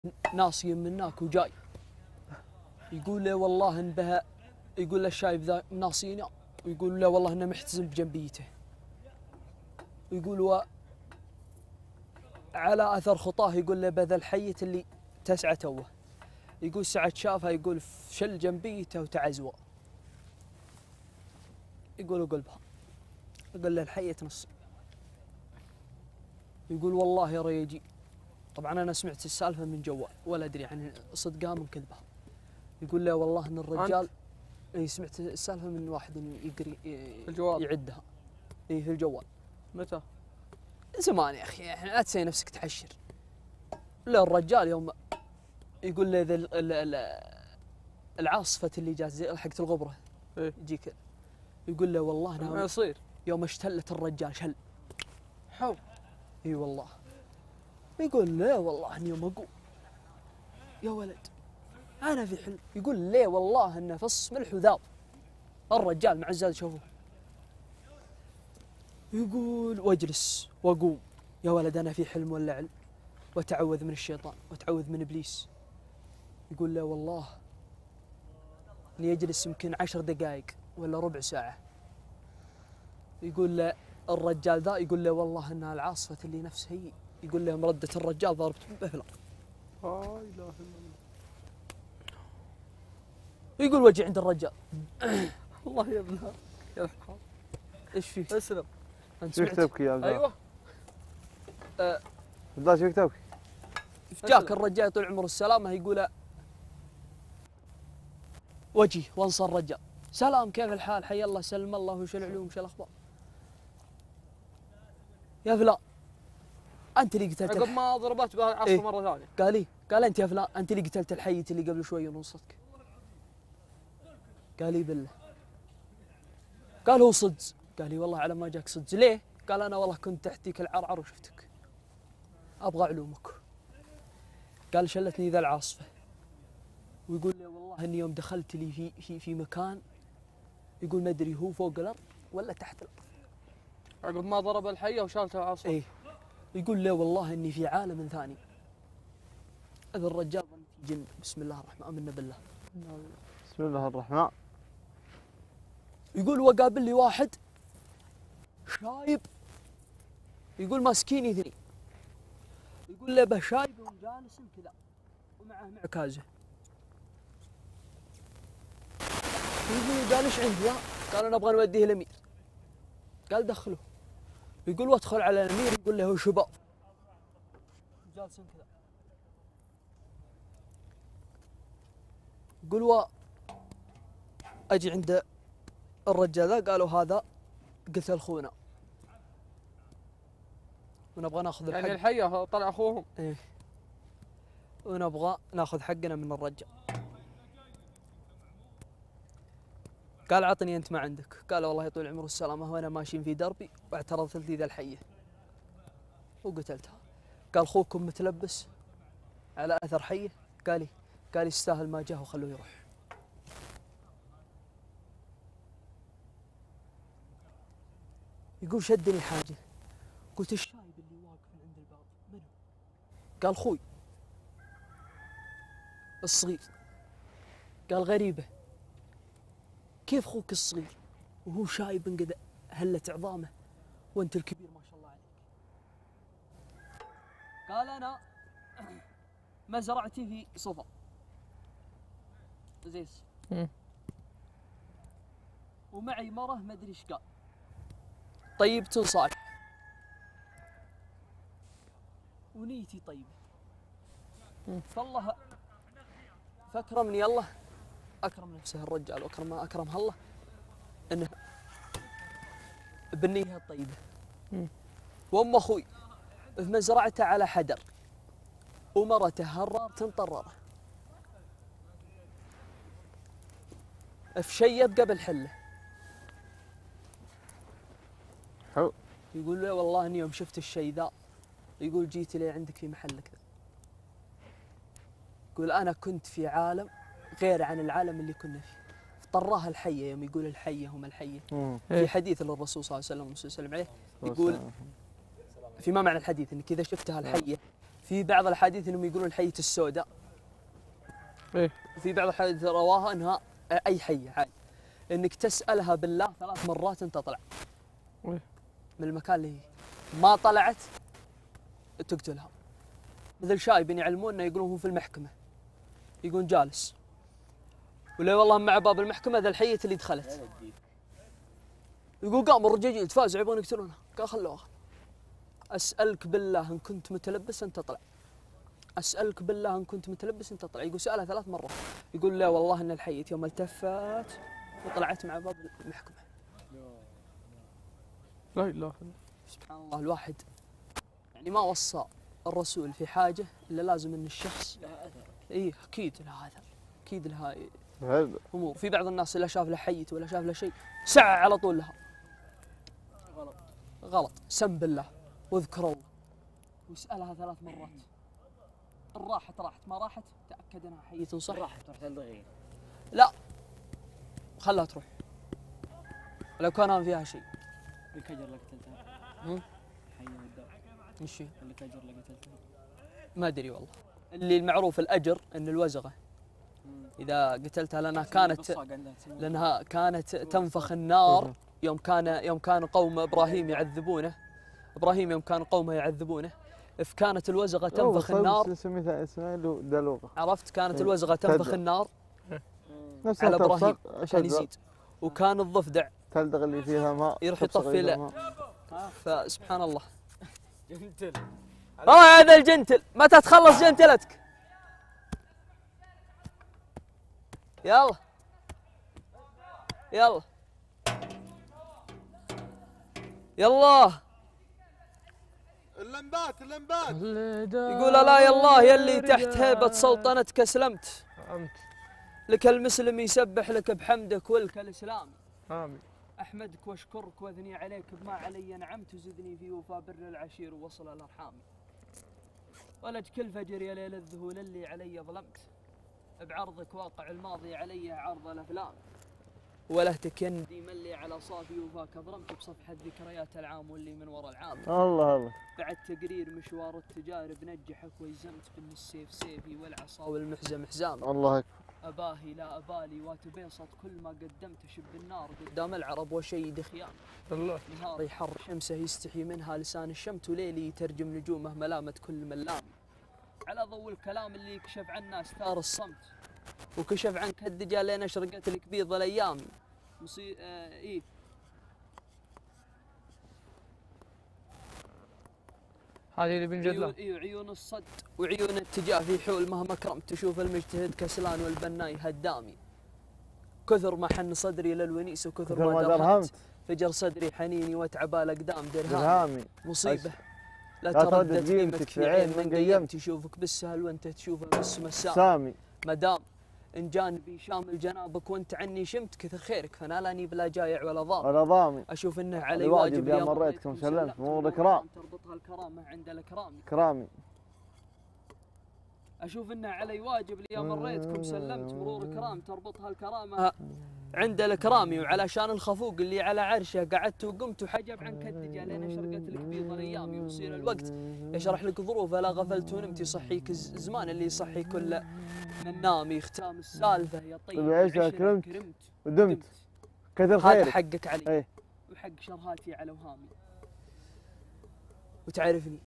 ناصي من هناك وجاي يقول له والله ان بها، يقول له الشايب ذا ناصينا، ويقول له والله انه محتزم بجنبيته، ويقول على اثر خطاه، يقول له بذا الحية اللي تسعى توه، يقول سعد شافها، يقول شل جنبيته وتعزوى، يقول قلبها، يقول له الحية نص، يقول والله يا ريجي. طبعا انا سمعت السالفه من جوال ولا ادري عن صدقها من كذبها. يقول له والله ان الرجال، اي سمعت السالفه من واحد يقري في الجوال يعدها. اي في الجوال. متى؟ زمان يا اخي، احنا لا تسوي نفسك تحشر. لا الرجال يوم يقول له العاصفه اللي جات حقت الغبره، إيه؟ يجيك يقول له والله ما يصير يوم اشتلت الرجال شل حو. اي والله. يقول لا والله اني يوم اقوم يا ولد انا في حلم، يقول ليه والله انه فص ملح وذاب الرجال مع الزاد شوفوه. يقول واجلس واقوم يا ولد انا في حلم ولا علم، وتعوذ من الشيطان وتعوذ من ابليس. يقول له والله اني يجلس يمكن 10 دقائق ولا ربع ساعه. يقول له الرجال ذا، يقول له والله انها العاصفه اللي نفسها هي، يقول له مرده الرجال ضربت بفلا. لا اله الا الله. يقول وجه عند الرجال. الله يا ابنها يا الحال. ايش فيه؟ اسلم. انت شو سمعت؟ تبكي يا عبد ايوه. الله شو تبكي؟ جاك الرجال طول عمره السلامه، يقول وجهي وانصر الرجال، سلام كيف الحال؟ حي الله سلم الله، وش العلوم وش الاخبار؟ يا فلان انت اللي قتلت عقب ما ضربت بها العصر إيه؟ مره ثانيه. قال لي، قال انت يا فلان انت اللي قتلت الحية اللي قبل شوي ونصتك. قال لي بالله. قال هو صدق. قال لي والله على ما جاك صدق. ليه؟ قال انا والله كنت تحتيك العرعر وشفتك، ابغى علومك. قال شلتني ذا العاصفه، ويقول لي والله اني يوم دخلت لي في مكان، يقول ما ادري هو فوق الارض ولا تحت الارض. عقب ما ضرب الحيه وشالتها العصر. ايه. يقول لي والله اني في عالم ثاني. هذا الرجال ظن في جن. بسم الله الرحمن، امنا بالله. بسم الله الرحمن. يقول وقابل لي واحد شايب، يقول ماسكين اثنين، يقول له به شايب وجالس كذا ومعه معكازه. يقول قال ايش عندي؟ قال انا ابغى نوديه الامير. قال دخله. يقول وادخل على الامير، يقول له هو شباب جالسين كذا. يقول اجي عند الرجال ذا، قالوا هذا قتل اخونا ونبغى ناخذ الحق. يعني الحيه طلع اخوهم. ايه، ونبغى ناخذ حقنا من الرجال. قال عطني انت ما عندك. قال والله طول عمره السلامه وانا ماشي في دربي واعترضت لي ذا الحيه وقتلتها. قال اخوكم متلبس على اثر حيه. قال يستاهل ما جاه وخلوه يروح. يقول شدني حاجه، قلت الشايب اللي واقف عند الباب منو؟ قال خوي الصغير. قال غريبه، كيف اخوك الصغير وهو شايب قد هلت عظامه وانت الكبير ما شاء الله عليك؟ قال انا مزرعتي في صفا زيس، ومعي مره ما ادري ايش قال، طيبة صالح ونيتي طيبه، فالله فاكرمني الله، اكرم نفسه الرجال واكرم ما اكرمها الله، انه بالنيه الطيبه. وام اخوي في مزرعته على حدر، ومرته هرارة مطرره، في شيب قبل حله. حلو. يقول له والله اني يوم شفت الشيء ذا، يقول جيت لي عندك في محلك ذا. يقول انا كنت في عالم غير عن العالم اللي كنا فيه. طراها الحيه، يوم يقول الحيه هم الحيه. في حديث للرسول صلى الله عليه وسلم عليه، يقول في ما معنى الحديث انك اذا شفتها الحيه في بعض الأحاديث أنهم يقولون الحية السوداء. إيه. وفي بعض الحديث رواها أنها أي حية عادي، أنك تسألها بالله 3 مرات أنت تطلع إيه. من المكان اللي هي. ما طلعت تقتلها. مثل شايب يعلموننا يقولون هو في المحكمة، يقول جالس ولا والله مع باب المحكمة ذا الحية اللي دخلت، يقول قام الرجاجيل تفازع يبون يقتلونها، قال خلوها. أسألك بالله إن كنت متلبس أنت طلع، أسألك بالله إن كنت متلبس أنت طلع. يقول سألها 3 مرات، يقول لا والله إن الحية يوم التفت وطلعت مع باب المحكمة. لا إله إلا سبحان الله. الواحد يعني ما وصى الرسول في حاجة إلا لازم أن الشخص إيه أكيد لها أثر، أكيد لها حلو. أمور. في بعض الناس لا شاف له حية ولا شاف له شيء سعى على طول لها. غلط. سم بالله واذكر الله واسألها 3 مرات. إن راحت ما راحت تأكد أنها حية صح. راحت رحت الغير. لا خلها تروح لو كان فيها شيء. الكجر اللي قتلتها. هم؟ حي والدار. مشي الكجر اللي قتلتها. ما أدري والله. اللي المعروف الأجر أن الوزغة إذا قتلتها لأنها كانت تنفخ النار يوم كان قوم إبراهيم يعذبونه. إبراهيم يوم كان قومه يعذبونه كانت الوزغة تنفخ النار. اسمه دلوقة. عرفت؟ كانت الوزغة تنفخ النار نفس على إبراهيم عشان يزيد، وكان الضفدع تلدغ اللي فيها ماء يروح يطفي له. فسبحان الله. جنتل. والله هذا الجنتل متى تخلص جنتلتك؟ يلا يلا يلا. اللمبات يقول لا يا الله يلي تحت هيبة سلطنتك اسلمت، أنت. لك المسلم يسبح لك بحمدك ولك الإسلام. آمين. أحمدك واشكرك واثني عليك بما علي نعمت، وزدني في وفا بر العشير ووصل الأرحام. ولج كل فجر يا ليل الذهول اللي علي ظلمت، بعرضك واقع الماضي علي عرض الأفلام. ولهتك يندي من لي على صافي وفاك ظلمت، بصفحة ذكريات العام واللي من وراء العام. الله الله. بعد تقرير مشوار التجارب نجحك ويزمت، بان السيف سيفي والعصا والمحزم حزام. الله أكبر. أباهي لا أبالي واتبيصت كل ما قدمت، شب النار قدام العرب وشيد خيام. الله. نهاري حر شمسه يستحي منها لسان الشمت، وليلي يترجم نجومه ملامة كل ملام. على ضوء الكلام اللي كشف عنا استار الصمت، وكشف عنك الدجال لين اشرقت لك بيض الايام. إيه هذه اللي بنجد له. عيون الصد وعيون التجاه في حول مهما كرمت، تشوف المجتهد كسلان والبناي هدامي. كثر ما حن صدري للونيس وكثر ما درهمت، فجر صدري حنيني واتعب الاقدام درهامي. مصيبه لا تردد قيمتك في عين من قيمت، يشوفك بالسهل وانت تشوفه بالسم السامي. مدام ان جانبي شامل جنابك وانت عني شمت، كثر خيرك فنالني بلا جايع ولا ضامن. اشوف انه علي واجب يا مريتكم سلمت مرور الكرام، تربطها الكرامه عند الاكرام. كرامي. اشوف انه علي واجب لي مريتكم سلمت مرور كرام، تربطها الكرامه عند الكرامي. وعلشان الخفوق اللي على عرشه قعدت وقمت، وحجب عنك الدجال لين اشرقت لك بيض الايام. يصير الوقت يشرح لك ظروفه لا غفلت ونمت، يصحيك الزمان اللي يصحي كل من نام. يختام السالفه يا طيب عيشها كرمت ودمت، كثر خيرك. هذا حقك علي ايه. وحق شرهاتي على وهامي. وتعرفني